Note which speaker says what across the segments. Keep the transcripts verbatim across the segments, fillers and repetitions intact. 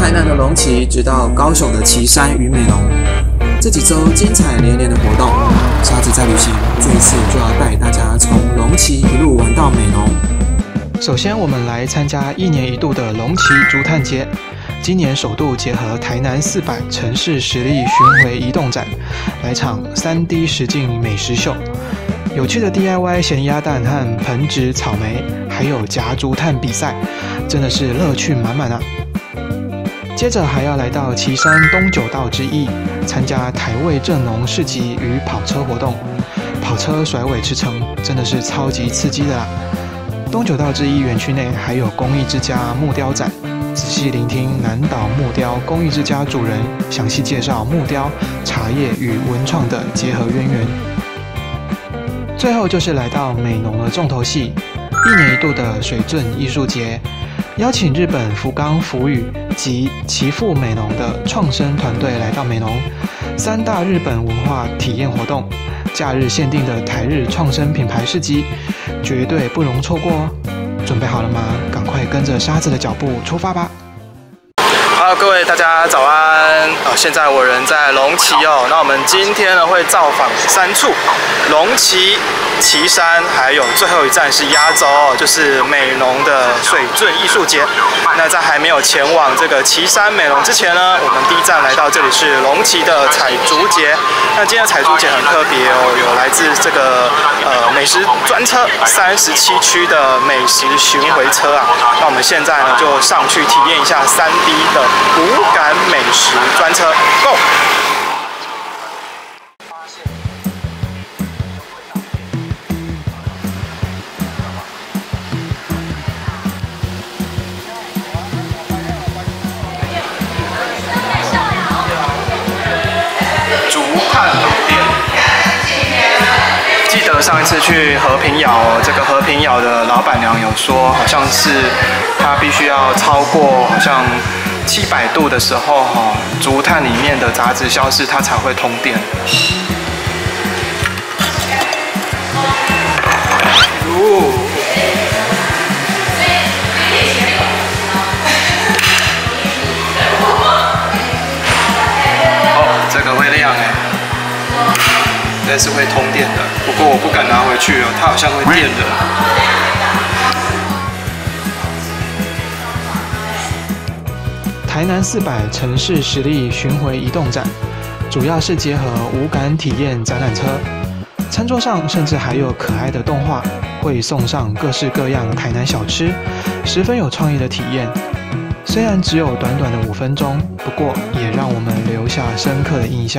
Speaker 1: 台南的龙旗，直到高雄的旗山与美浓，这几周精彩连连的活动，沙子在旅行，这一次就要带大家从龙旗一路玩到美浓。首先，我们来参加一年一度的龙旗竹炭节。今年首度结合台南四百城市实力巡回移动展，来场 三 D 实境美食秀。有趣的 D I Y 咸鸭蛋和盆植草莓，还有夹竹炭比赛，真的是乐趣满满啊！接着还要来到旗山东九道之一，参加台味正农市集与跑车活动，跑车甩尾驰骋，真的是超级刺激的啦！东九道之一园区内还有工艺之家木雕展，仔细聆听南岛木雕工艺之家主人详细介绍木雕、茶叶与文创的结合渊源。最后就是来到美浓的重头戏，一年一度的水圳艺术节，邀请日本福冈福语及岐阜美浓的创生团队来到美浓，三大日本文化体验活动，假日限定的台日创生品牌市集，绝对不容错过哦！准备好了吗？赶快跟着沙子的脚步出发吧！
Speaker 2: Hello， 各位大家早安！哦，现在我人在龙旗哦。那我们今天呢会造访三处：龙旗、旗山，还有最后一站是压轴哦，就是美浓的水圳艺术节。那在还没有前往这个旗山美浓之前呢，我们第一站来到这里是龙旗的采竹节。那今天的采竹节很特别哦，有来自这个呃美食专车三十七区的美食巡回车啊。那我们现在呢就上去体验一下 三 D 的 五感美食专车 ，Go！ 竹炭老店，记得上一次去和平窑哦，这个和平窑的老板娘有说，好像是它必须要超过好像 七百度的时候，哈，竹炭里面的杂质消失，它才会通电。哦，哦，这个会亮哎，这是会通电的。不过我不敢拿回去哦，它好像会电的。
Speaker 1: 台南四百城市实力巡回移动展，主要是结合五感体验展览车，餐桌上甚至还有可爱的动画，会送上各式各样台南小吃，十分有创意的体验。虽然只有短短的五分钟，不过也让我们留下深刻的印象。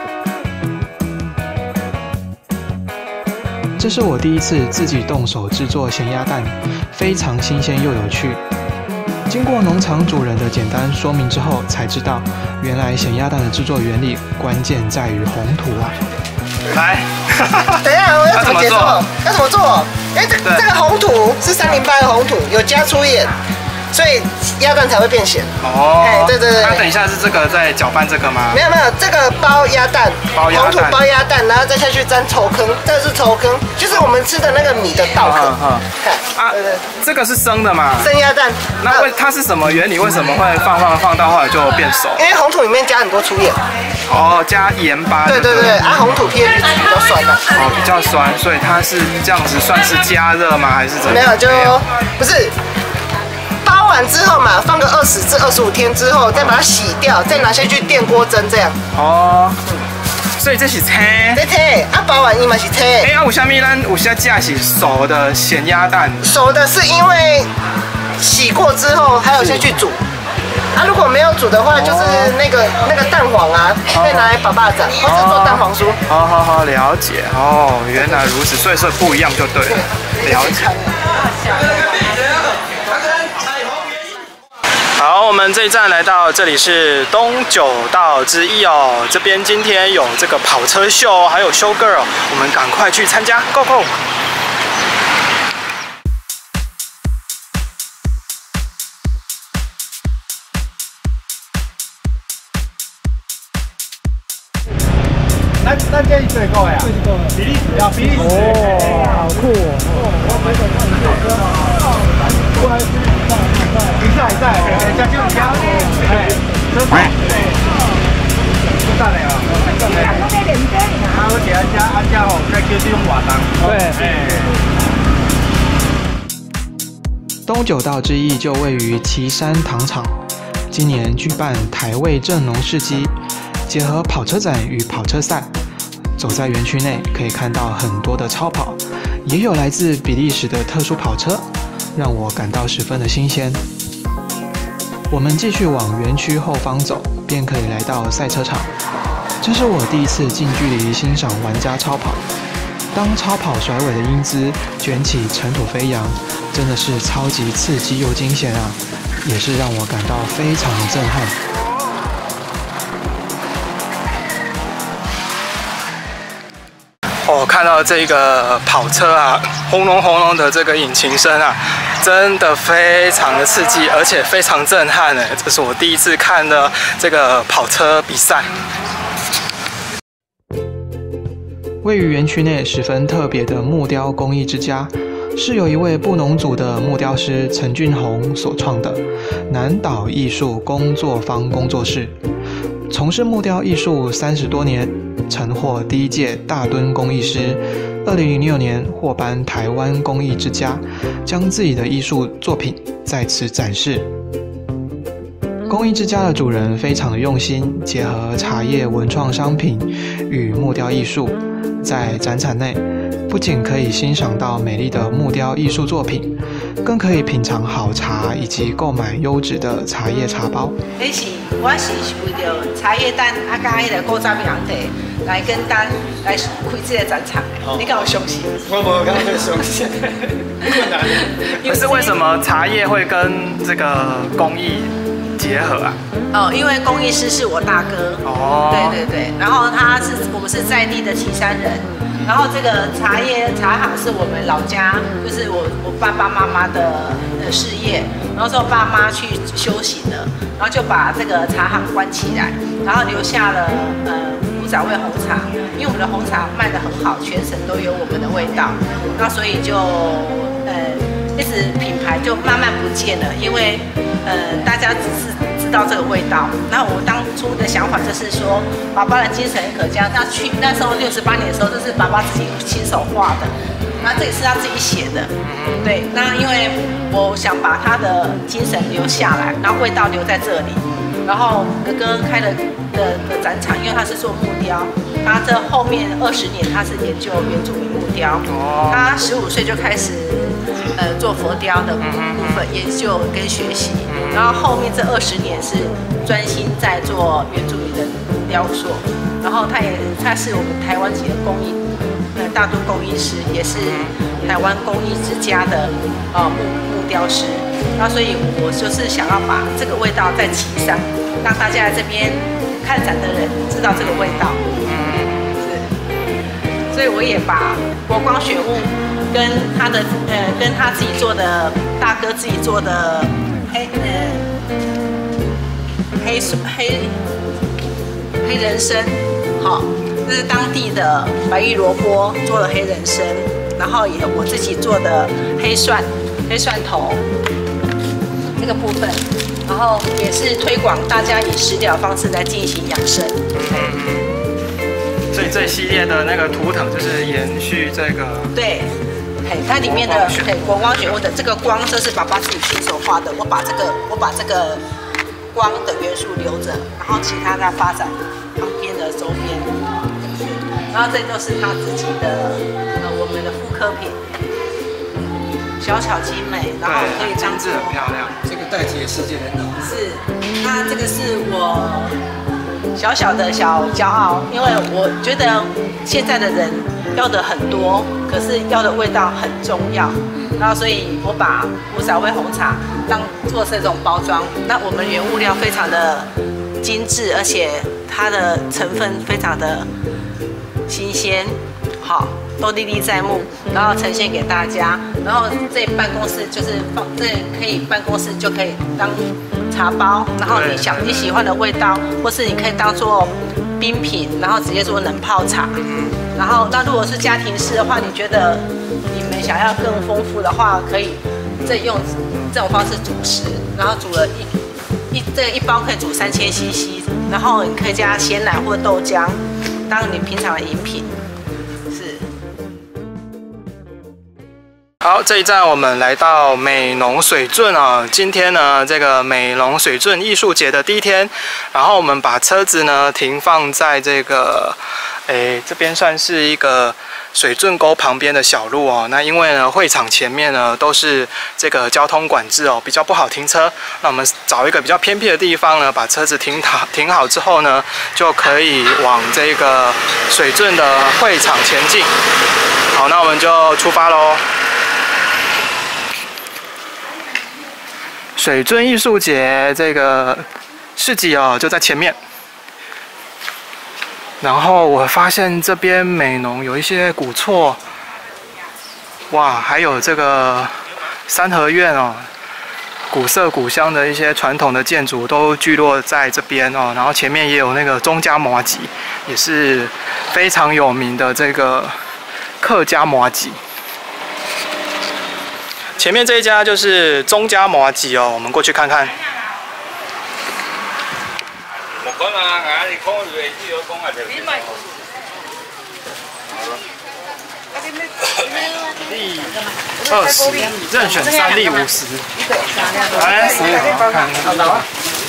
Speaker 1: 这是我第一次自己动手制作咸鸭蛋，非常新鲜又有趣。 经过农场主人的简单说明之后，才知道原来咸鸭蛋的制作原理关键在于红土啊！
Speaker 2: 来，
Speaker 3: 等一下，我要怎么解做？要怎么做？哎，这这个红土是三零八的红土，有加粗盐，所以鸭蛋才会变咸。哦，哎，对对对。
Speaker 2: 那等一下是这个在搅拌这个吗？
Speaker 3: 没有没有，这个包鸭蛋，
Speaker 2: 包鸭蛋，
Speaker 3: 红土包鸭蛋，然后再下去沾稠坑，这是稠坑，就是我们吃的那个米的稻坑。嗯嗯。啊，对对，
Speaker 2: 这个是生的嘛？
Speaker 3: 生鸭蛋。
Speaker 2: 那为它是什么原理？为什么会放放放到后来就变熟？
Speaker 3: 因为红土里面加很多粗盐。
Speaker 2: 哦，加盐巴。对
Speaker 3: 对对，啊，红土 pH 值比较酸的。
Speaker 2: 哦，比较酸，所以它是这样子，算是加热吗？还是怎么？
Speaker 3: 没有，就不是。 包完之后嘛，放个二十至二十五天之后，再把它洗掉，再拿下去电锅蒸这样。哦，
Speaker 2: 嗯、所以这是青。
Speaker 3: 对对，啊包完伊嘛是青。
Speaker 2: 哎啊，有虾米咱有些架是熟的咸鸭蛋。熟
Speaker 3: 的是因为洗过之后还有下去煮。啊，如果没有煮的话，就是那个那个蛋黄啊，可以拿来把巴掌，或者做蛋黄酥。
Speaker 2: 好好好，了解。哦，原来如此，所以说不一样就对了。了解。 好，我们这一站来到这里是东九道之一哦。这边今天有这个跑车秀，还有 show girl， 我们赶快去参加 ，Go Go！
Speaker 4: 咱咱这是最高的呀，比利时啊，比利时哦，好酷哦！我买手上你过来，比赛比赛，加就加，哎。 跑。等下哦，等下。啊，我给安家安家吼，再叫这种活动。
Speaker 1: 对。东九道之役就位于旗山糖厂，今年举办台味正农市集，结合跑车展与跑车赛。走在园区内，可以看到很多的超跑，也有来自比利时的特殊跑车，让我感到十分的新鲜。我们继续往园区后方走，便可以来到赛车场。这是我第一次近距离欣赏玩家超跑。当超跑甩尾的英姿卷起尘土飞扬，真的是超级刺激又惊险啊！也是让我感到非常的震撼。
Speaker 2: 我、哦、看到这个跑车啊，轰隆轰隆的这个引擎声啊，真的非常的刺激，而且非常震撼哎！这是我第一次看的这个跑车比赛。
Speaker 1: 位于园区内十分特别的木雕工艺之家，是由一位布农族的木雕师陈俊宏所创的南岛艺术工作坊工作室。从事木雕艺术三十多年，曾获第一届大墩工艺师，二零零六年获颁台湾工艺之家，将自己的艺术作品在此展示。工艺之家的主人非常的用心，结合茶叶文创商品与木雕艺术，在展场内不仅可以欣赏到美丽的木雕艺术作品，更可以品尝好茶以及购买优质的茶叶茶包。
Speaker 5: 那是我是为着茶叶蛋啊，甲迄个古早名地来跟单来开这个展场，你敢有相信？
Speaker 4: 我无敢相信，困难。
Speaker 2: 可是为什么茶叶会跟这个工艺结合啊？
Speaker 5: 哦，因为工艺师是我大哥。哦。对对对，然后他是我们是在地的旗山人。然后这个茶叶茶行是我们老家，就是我我爸爸妈妈的呃事业。然后之后爸妈去修行了，然后就把这个茶行关起来，然后留下了呃古早味红茶。因为我们的红茶卖得很好，全省都有我们的味道，那所以就呃一直品牌就慢慢不见了，因为呃大家只是知道这个味道。那我当初的想法就是说，爸爸的精神很可嘉。那去那时候六十八年的时候，这是爸爸自己亲手画的，那这也是他自己写的。对，那因为我想把他的精神留下来，然后味道留在这里。然后哥哥开了的的展场，因为他是做木雕，他这后面二十年他是研究原住民木雕。他十五岁就开始呃做佛雕的部分研究跟学习，然后后面这二十年是专心在做原住民的雕塑。然后他也他是我们台湾籍的工艺呃大墩工艺师，也是台湾工艺之家的呃木木雕师。那所以我就是想要把这个味道在旗山，让大家来这边看展的人知道这个味道。是，所以我也把国光雪雾跟他的呃跟他自己做的大哥自己做的黑呃黑黑黑人参，好，这是当地的白玉萝卜做的黑人参，然后也有我自己做的黑蒜黑蒜头。这个部分，然后也是推广大家以食疗方式来进行养生。
Speaker 2: 嗯，所以这系列的那个图腾就是延续这个。对，
Speaker 5: 嘿，它里面的嘿国光雪雾的这个光，这是爸爸自己亲手画的。我把这个我把这个光的元素留着，然后其他的发展旁边的周边。然后这都是他自己的呃我们的复刻品。小巧精美，然后可以
Speaker 2: 装置很漂亮。
Speaker 1: 这个代替的世界很好。
Speaker 5: 是，那这个是我小小的小骄傲，因为我觉得现在的人要的很多，可是要的味道很重要。然后所以我把古早味红茶当做这种包装，那我们原物料非常的精致，而且它的成分非常的新鲜，好。都历历在目，然后呈现给大家。然后这办公室就是放，这可以办公室就可以当茶包，然后你想你喜欢的味道，或是你可以当做冰品，然后直接做冷泡茶。然后那如果是家庭式的话，你觉得你们想要更丰富的话，可以再用这种方式煮食，然后煮了一一这个一包可以煮三千 C C， 然后你可以加鲜奶或豆浆，当你平常的饮品。是。
Speaker 2: 好，这一站我们来到美浓水圳啊。今天呢，这个美浓水圳艺术节的第一天，然后我们把车子呢停放在这个，诶，这边算是一个水圳沟旁边的小路哦。那因为呢，会场前面呢都是这个交通管制哦，比较不好停车。那我们找一个比较偏僻的地方呢，把车子停好停好之后呢，就可以往这个水圳的会场前进。好，那我们就出发喽。水圳艺术节这个市集哦，就在前面。然后我发现这边美浓有一些古厝，哇，还有这个三合院哦，古色古香的一些传统的建筑都聚落在这边哦。然后前面也有那个钟家麻糬，也是非常有名的这个客家麻糬。前面这一家就是钟家麻糬哦，我们过去看看。第二十，任选三粒五十。来，十，看看到。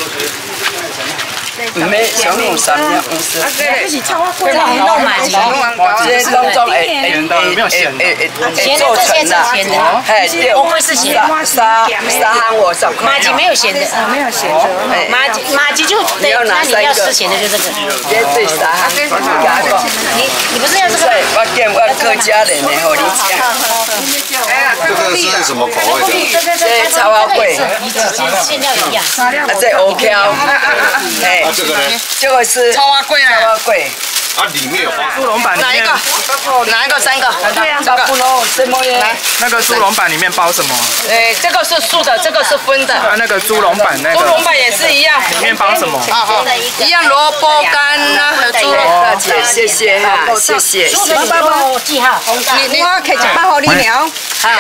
Speaker 6: 咩小龙三两五十，
Speaker 5: 这是超贵的弄麻糬，
Speaker 6: 这是当中诶诶
Speaker 2: 没有咸的，
Speaker 5: 咸的这些是咸的，
Speaker 6: 嘿，
Speaker 5: 不会是咸的。
Speaker 6: 三三行我十块。
Speaker 5: 麻糬没有咸的，没有咸的。麻糬麻糬就对，那你要吃咸的就这个。
Speaker 6: 这对三行，
Speaker 5: 你你不是要这个？
Speaker 6: 我见我客家人的，和你讲。
Speaker 7: 这个是什么口味的？
Speaker 6: 这超花贵，
Speaker 5: 馅料一样。
Speaker 6: 啊，这 OK 哦，哎。
Speaker 7: 这个呢？
Speaker 6: 这个是
Speaker 3: 超花贵啊！
Speaker 6: 超花贵。
Speaker 7: 啊，里面有花。
Speaker 2: 猪笼板里面。
Speaker 3: 哪一个？哪一个？三个？
Speaker 6: 对呀，差不多什么耶？
Speaker 2: 那个猪笼板里面包什么？
Speaker 3: 哎，这个是素的，这个是荤的。
Speaker 2: 啊，那个猪笼板那个。
Speaker 3: 猪笼板也是一样。
Speaker 2: 里面包什么？
Speaker 3: 啊好，一样萝卜干啊，和猪肉。
Speaker 6: 大姐，谢谢哈，谢谢。
Speaker 5: 爸爸帮我记号。
Speaker 3: 你你
Speaker 6: 我可以一包给你了。好。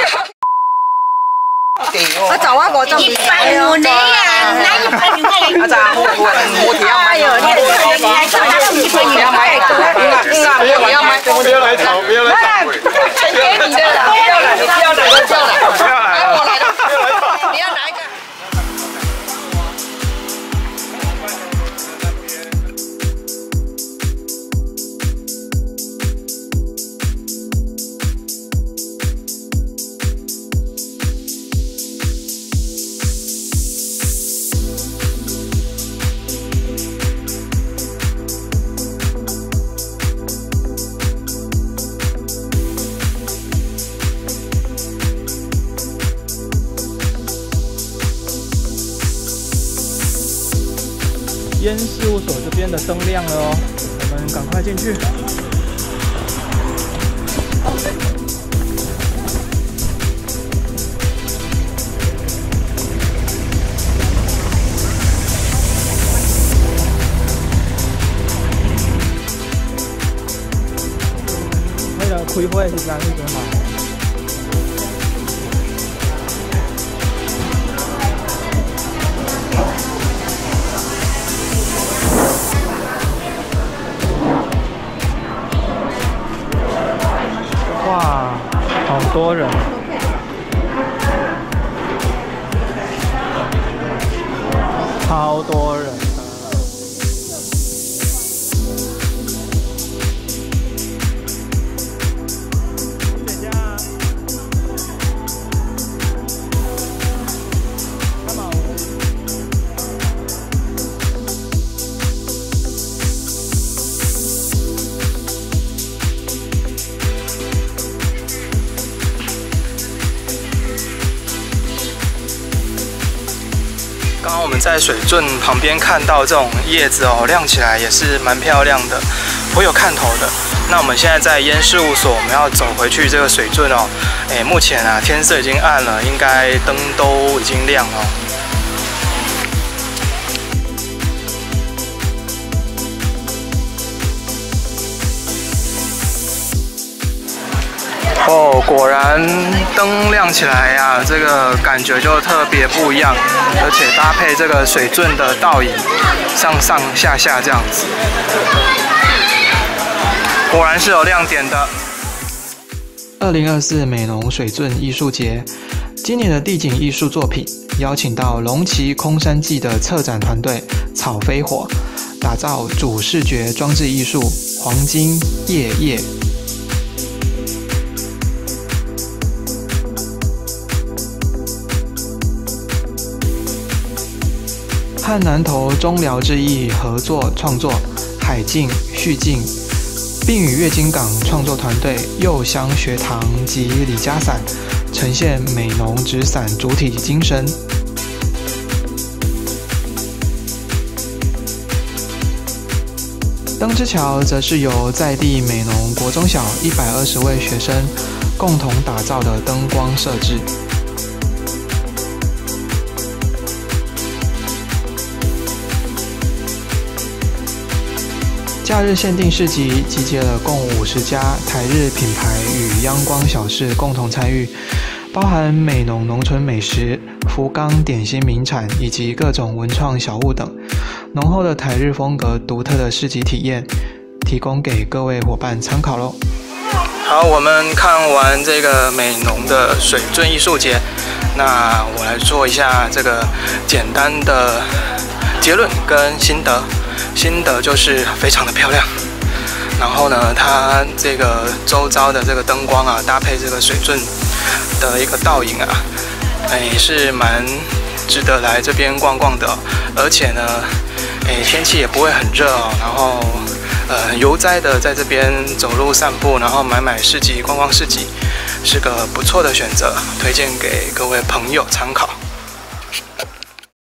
Speaker 3: 我找我五种。
Speaker 5: 一百五呢呀，哪一百五块？
Speaker 3: 啊，咋我我我要买。
Speaker 5: 哎呦，你你来做哪个一百五？
Speaker 3: 要买，嗯啊，我要买。
Speaker 7: 不要来吵，不要来吵。
Speaker 3: 全给你的了，不要来，你不要来，不要来，
Speaker 2: 不要来了，
Speaker 3: 我来了，你要哪一个？
Speaker 2: 烟事务所这边的灯亮了哦，我们赶快进去。为了开会是啥意思嘛？哇，好多人！超多人的。刚刚我们在水圳旁边看到这种叶子哦，亮起来也是蛮漂亮的，颇有看头的。那我们现在在烟事务所，我们要走回去这个水圳哦。哎，目前啊天色已经暗了，应该灯都已经亮了。哦， 果然灯亮起来呀、啊，这个感觉就特别不一样，而且搭配这个水圳的倒影，上上下下这样子，果然是有亮点的。
Speaker 1: 二零二四美浓水圳艺术节，今年的地景艺术作品邀请到龙崎空山记的策展团队草飞火，打造主视觉装置艺术黄金夜夜。和南投中寮之艺合作创作海境续境，并与月津港创作团队柚香学堂及李家伞呈现美浓纸伞主体精神。灯之桥则是由在地美浓国中小一百二十位学生共同打造的灯光设置。假日限定市集集结了共五十家台日品牌与央光小事共同参与，包含美浓农村美食、福冈点心名产以及各种文创小物等，浓厚的台日风格独特的市集体验，提供给各位伙伴参考咯。
Speaker 2: 好，我们看完这个美浓的水圳艺术节，那我来做一下这个简单的结论跟心得。心得就是非常的漂亮，然后呢，它这个周遭的这个灯光啊，搭配这个水圳的一个倒影啊，哎，是蛮值得来这边逛逛的、哦。而且呢，哎，天气也不会很热哦，然后呃，悠哉的在这边走路散步，然后买买市集、逛逛市集，是个不错的选择，推荐给各位朋友参考。